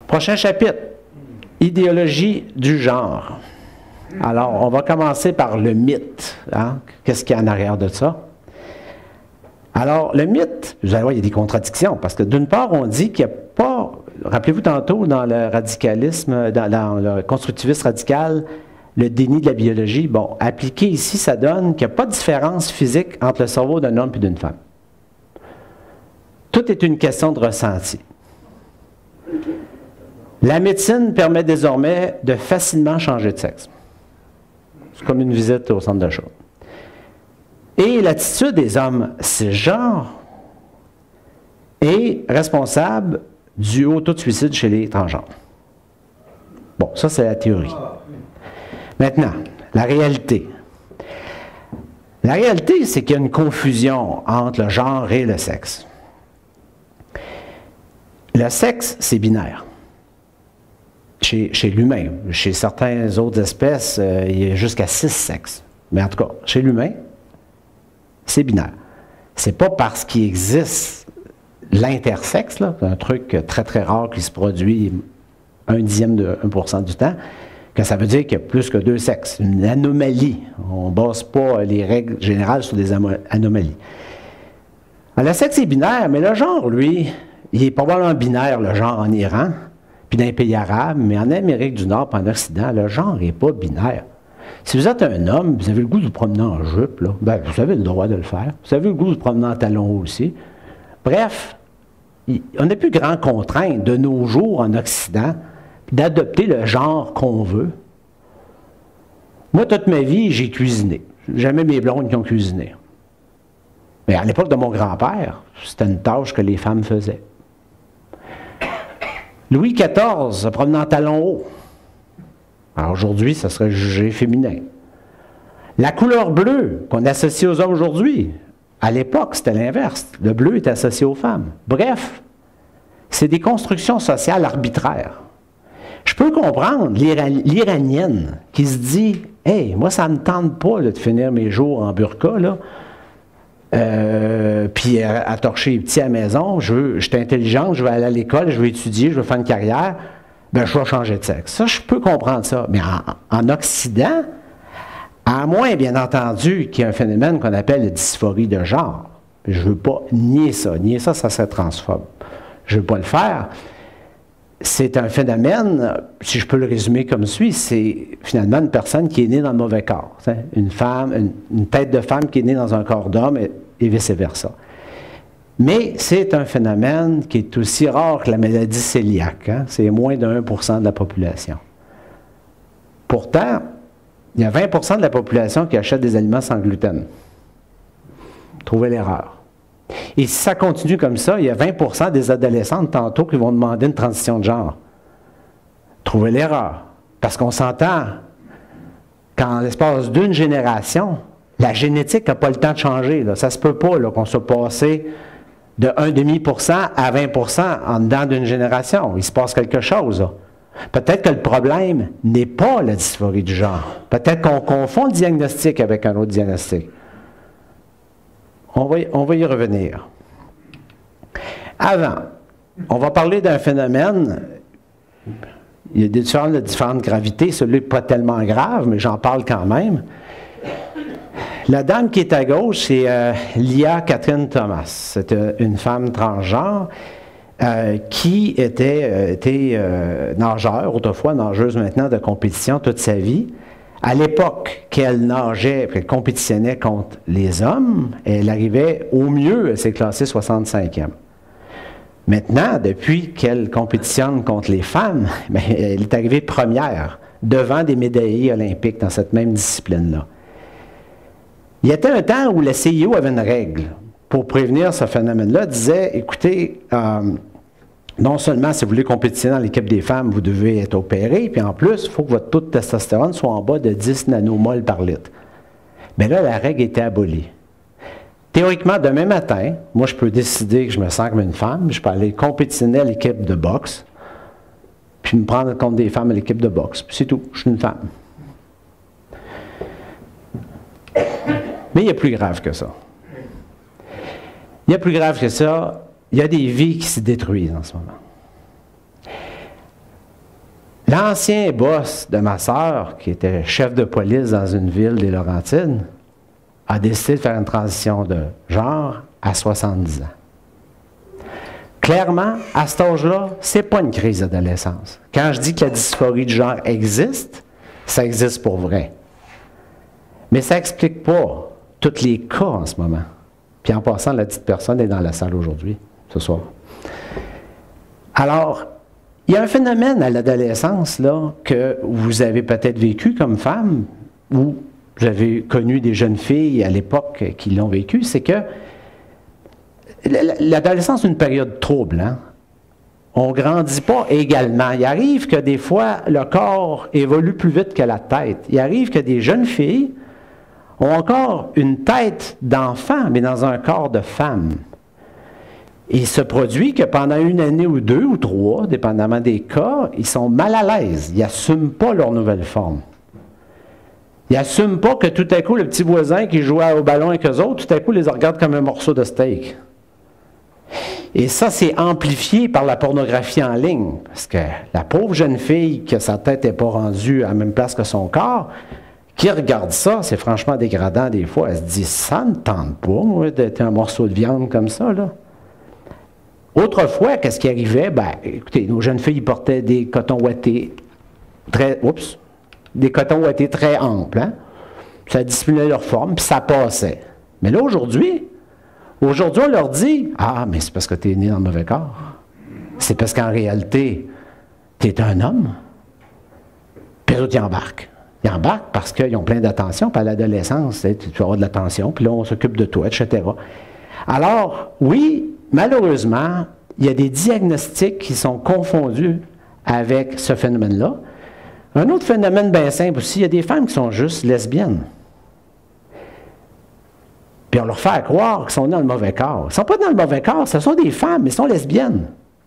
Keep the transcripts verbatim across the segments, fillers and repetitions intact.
Prochain chapitre, idéologie du genre. Alors, on va commencer par le mythe. Hein? Qu'est-ce qu'il y a en arrière de ça? Alors, le mythe, vous allez voir, il y a des contradictions, parce que d'une part, on dit qu'il n'y a pas, rappelez-vous tantôt, dans le radicalisme, dans, dans le constructivisme radical, le déni de la biologie, bon, appliqué ici, ça donne qu'il n'y a pas de différence physique entre le cerveau d'un homme et d'une femme. Tout est une question de ressenti. La médecine permet désormais de facilement changer de sexe. C'est comme une visite au centre d'achat. Et l'attitude des hommes cisgenres est responsable du haut taux de suicide chez les transgenres. Bon, ça c'est la théorie. Maintenant, la réalité. La réalité, c'est qu'il y a une confusion entre le genre et le sexe. Le sexe, c'est binaire. Chez, chez l'humain. Chez certaines autres espèces, euh, il y a jusqu'à six sexes. Mais en tout cas, chez l'humain, c'est binaire. C'est pas parce qu'il existe l'intersexe, là, un truc très très rare qui se produit un dixième de un pour cent du temps, que ça veut dire qu'il y a plus que deux sexes. Une anomalie. On ne base pas les règles générales sur des anomalies. Alors, le sexe est binaire, mais le genre, lui, il est probablement binaire, le genre en Iran, puis dans les pays arabes, mais en Amérique du Nord, puis en Occident, le genre n'est pas binaire. Si vous êtes un homme, vous avez le goût de vous promener en jupe, là, ben, vous avez le droit de le faire. Vous avez le goût de vous promener en talons hauts aussi. Bref, il, on n'a plus grand contrainte de nos jours en Occident d'adopter le genre qu'on veut. Moi, toute ma vie, j'ai cuisiné. Jamais mes blondes qui ont cuisiné. Mais à l'époque de mon grand-père, c'était une tâche que les femmes faisaient. Louis quatorze se promenait en talons hauts. Alors aujourd'hui, ça serait jugé féminin. La couleur bleue qu'on associe aux hommes aujourd'hui, à l'époque, c'était l'inverse. Le bleu est associé aux femmes. Bref, c'est des constructions sociales arbitraires. Je peux comprendre l'Iranienne qui se dit « Hey, moi, ça ne me tente pas là, de finir mes jours en burqa, là. Euh, puis à, à torcher les petits à la maison, je, veux, je suis intelligente, je vais aller à l'école, je vais étudier, je vais faire une carrière, ben je vais changer de sexe. » Ça, je peux comprendre ça. Mais en, en Occident, à moins, bien entendu, qu'il y ait un phénomène qu'on appelle la dysphorie de genre. Je ne veux pas nier ça. Nier ça, ça serait transphobe. Je ne veux pas le faire. C'est un phénomène, si je peux le résumer comme suit, c'est finalement une personne qui est née dans le mauvais corps. Une femme, une, une tête de femme qui est née dans un corps d'homme et, et vice-versa. Mais c'est un phénomène qui est aussi rare que la maladie cœliaque. Hein? C'est moins de un pour cent de la population. Pourtant, il y a vingt pour cent de la population qui achète des aliments sans gluten. Trouvez l'erreur. Et si ça continue comme ça, il y a vingt pour cent des adolescentes tantôt qui vont demander une transition de genre. Trouvez l'erreur. Parce qu'on s'entend qu'en l'espace d'une génération, la génétique n'a pas le temps de changer. Là. Ça ne se peut pas là, qu'on soit passé de un virgule cinq pour cent à vingt pour cent en dedans d'une génération. Il se passe quelque chose. Là. Peut-être que le problème n'est pas la dysphorie du genre. Peut-être qu'on confond le diagnostic avec un autre diagnostic. On va, y, on va y revenir. Avant, on va parler d'un phénomène, il y a des différentes, de différentes gravités, celui-là n'est pas tellement grave, mais j'en parle quand même. La dame qui est à gauche, c'est euh, Lia Catherine Thomas. C'est euh, une femme transgenre euh, qui était, euh, était euh, nageur, autrefois nageuse maintenant de compétition toute sa vie. À l'époque qu'elle nageait, qu'elle compétitionnait contre les hommes, elle arrivait au mieux, elle s'est classée soixante-cinquième. Maintenant, depuis qu'elle compétitionne contre les femmes, bien, elle est arrivée première, devant des médaillés olympiques dans cette même discipline-là. Il y était un temps où la C I O avait une règle pour prévenir ce phénomène-là, disait, écoutez, euh, non seulement si vous voulez compétitionner dans l'équipe des femmes, vous devez être opéré, puis en plus, il faut que votre taux de testostérone soit en bas de dix nanomoles par litre. Mais là, la règle était abolie. Théoriquement, demain matin, moi, je peux décider que je me sens comme une femme, je peux aller compétitionner à l'équipe de boxe, puis me prendre contre des femmes à l'équipe de boxe, puis c'est tout, je suis une femme. Mais il y a plus grave que ça. Il y a plus grave que ça, il y a des vies qui se détruisent en ce moment. L'ancien boss de ma sœur, qui était chef de police dans une ville des Laurentides, a décidé de faire une transition de genre à soixante-dix ans. Clairement, à cet âge-là, ce n'est pas une crise d'adolescence. Quand je dis que la dysphorie de genre existe, ça existe pour vrai. Mais ça n'explique pas tous les cas en ce moment. Puis en passant, la petite personne est dans la salle aujourd'hui, ce soir. Alors, il y a un phénomène à l'adolescence là, que vous avez peut-être vécu comme femme, ou vous avez connu des jeunes filles à l'époque qui l'ont vécu, c'est que l'adolescence est une période trouble. Hein? On ne grandit pas également. Il arrive que des fois, le corps évolue plus vite que la tête. Il arrive que des jeunes filles ont encore une tête d'enfant, mais dans un corps de femme. Il se produit que pendant une année ou deux ou trois, dépendamment des cas, ils sont mal à l'aise. Ils n'assument pas leur nouvelle forme. Ils n'assument pas que tout à coup, le petit voisin qui jouait au ballon avec eux autres, tout à coup, les regarde comme un morceau de steak. Et ça, c'est amplifié par la pornographie en ligne. Parce que la pauvre jeune fille, que sa tête n'est pas rendue à la même place que son corps, qui regarde ça, c'est franchement dégradant des fois. Elle se dit, ça ne me tente pas, moi, d'être un morceau de viande comme ça, là. Autrefois, qu'est-ce qui arrivait? Ben, écoutez, nos jeunes filles portaient des cotons ouatés très, oups, des cotons ouatés très amples, hein? Ça dissimulait leur forme, puis ça passait. Mais là, aujourd'hui, aujourd'hui, on leur dit, ah, mais c'est parce que tu es né dans le mauvais corps. C'est parce qu'en réalité, tu es un homme. Puis les autres, ils embarquent. Ils embarquent parce qu'ils ont plein d'attention, puis à l'adolescence, tu vas avoir de l'attention, puis là, on s'occupe de toi, et cetera. Alors, oui, malheureusement, il y a des diagnostics qui sont confondus avec ce phénomène-là. Un autre phénomène bien simple aussi, il y a des femmes qui sont juste lesbiennes. Puis on leur fait croire qu'ils sont dans le mauvais corps. Ils ne sont pas dans le mauvais corps, ce sont des femmes, mais ils sont lesbiennes.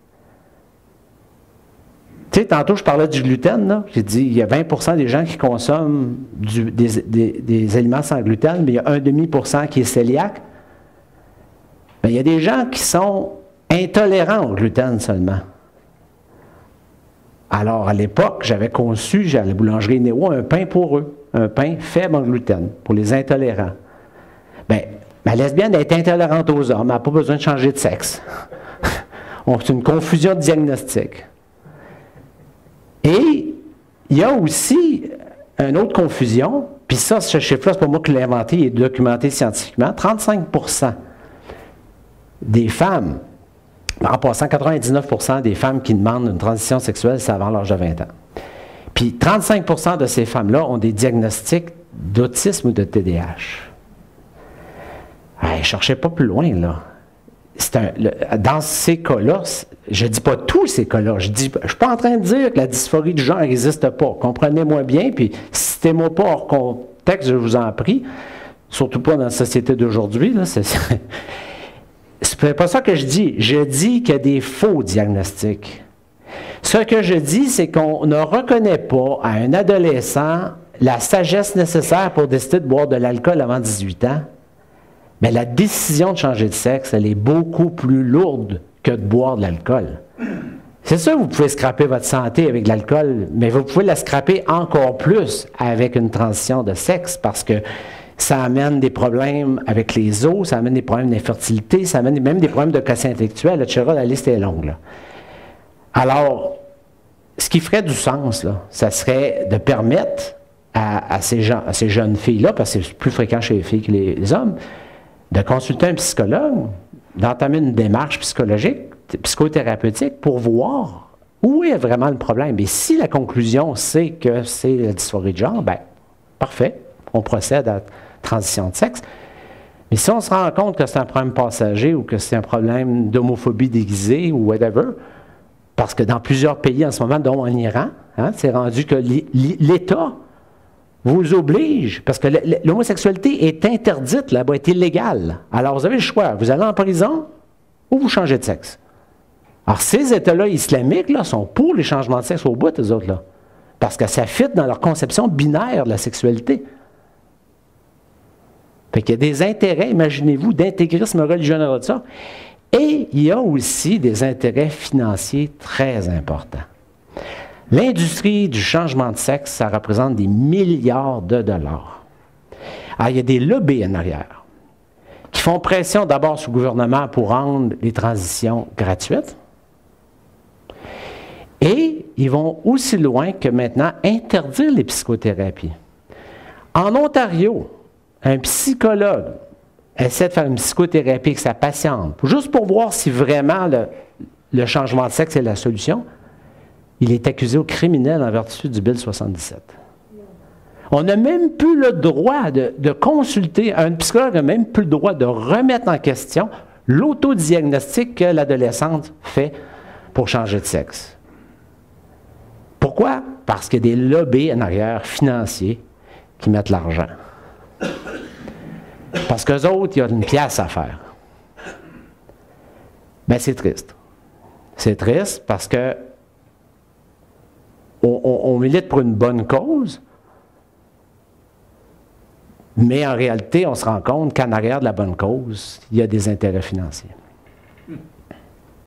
Tu sais, tantôt je parlais du gluten, là. J'ai dit, il y a vingt pour cent des gens qui consomment du, des, des, des aliments sans gluten, mais il y a un virgule cinq pour cent qui est cœliaque. Bien, il y a des gens qui sont intolérants au gluten seulement. Alors, à l'époque, j'avais conçu, à la boulangerie Néo, un pain pour eux, un pain faible en gluten, pour les intolérants. Bien, ma lesbienne est intolérante aux hommes, elle n'a pas besoin de changer de sexe. C'est une confusion de diagnostic. Et il y a aussi une autre confusion, puis ça, ce chiffre-là, c'est pas moi qui l'ai inventé, il est documenté scientifiquement, trente-cinq pour cent des femmes, en passant quatre-vingt-dix-neuf pour cent des femmes qui demandent une transition sexuelle, c'est avant l'âge de vingt ans. Puis trente-cinq pour cent de ces femmes-là ont des diagnostics d'autisme ou de T D A H. Je ne cherchais pas plus loin, là. C'est un, le, dans ces cas-là, je ne dis pas tous ces cas-là, je ne suis pas en train de dire que la dysphorie du genre n'existe pas. Comprenez-moi bien, puis citez-moi pas hors contexte, je vous en prie, surtout pas dans la société d'aujourd'hui, là, c'est... C'est pas ça que je dis. Je dis qu'il y a des faux diagnostics. Ce que je dis, c'est qu'on ne reconnaît pas à un adolescent la sagesse nécessaire pour décider de boire de l'alcool avant dix-huit ans. Mais la décision de changer de sexe, elle est beaucoup plus lourde que de boire de l'alcool. C'est sûr, vous pouvez scraper votre santé avec de l'alcool, mais vous pouvez la scraper encore plus avec une transition de sexe parce que ça amène des problèmes avec les os, ça amène des problèmes d'infertilité, ça amène même des problèmes de quotient intellectuel, et cetera. La liste est longue, là. Alors, ce qui ferait du sens, là, ça serait de permettre à, à, ces, gens, à ces jeunes filles-là, parce que c'est plus fréquent chez les filles que les, les hommes, de consulter un psychologue, d'entamer une démarche psychologique, psychothérapeutique, pour voir où est vraiment le problème. Et si la conclusion, c'est que c'est la dysphorie de genre, bien, parfait, on procède à transition de sexe. Mais si on se rend compte que c'est un problème passager ou que c'est un problème d'homophobie déguisée ou whatever, parce que dans plusieurs pays en ce moment, dont en Iran, hein, c'est rendu que l'État vous oblige, parce que l'homosexualité est interdite là-bas, est illégale. Alors vous avez le choix, vous allez en prison ou vous changez de sexe. Alors ces États-là islamiques là, sont pour les changements de sexe au bout, eux autres, là, parce que ça fit dans leur conception binaire de la sexualité. Fait qu'il y a des intérêts, imaginez-vous, d'intégrisme religieux dans ça. Et il y a aussi des intérêts financiers très importants. L'industrie du changement de sexe, ça représente des milliards de dollars. Alors, il y a des lobbies en arrière qui font pression d'abord sur le gouvernement pour rendre les transitions gratuites. Et ils vont aussi loin que maintenant interdire les psychothérapies. En Ontario, un psychologue essaie de faire une psychothérapie avec sa patiente, juste pour voir si vraiment le, le changement de sexe est la solution. Il est accusé au criminel en vertu du Bill soixante-dix-sept. On n'a même plus le droit de, de consulter, un psychologue n'a même plus le droit de remettre en question l'autodiagnostic que l'adolescente fait pour changer de sexe. Pourquoi? Parce qu'il y a des lobbies en arrière financiers qui mettent l'argent. Parce qu'eux autres, il y a une pièce à faire. Bien, c'est triste. C'est triste parce que on, on, on milite pour une bonne cause, mais en réalité, on se rend compte qu'en arrière de la bonne cause, il y a des intérêts financiers.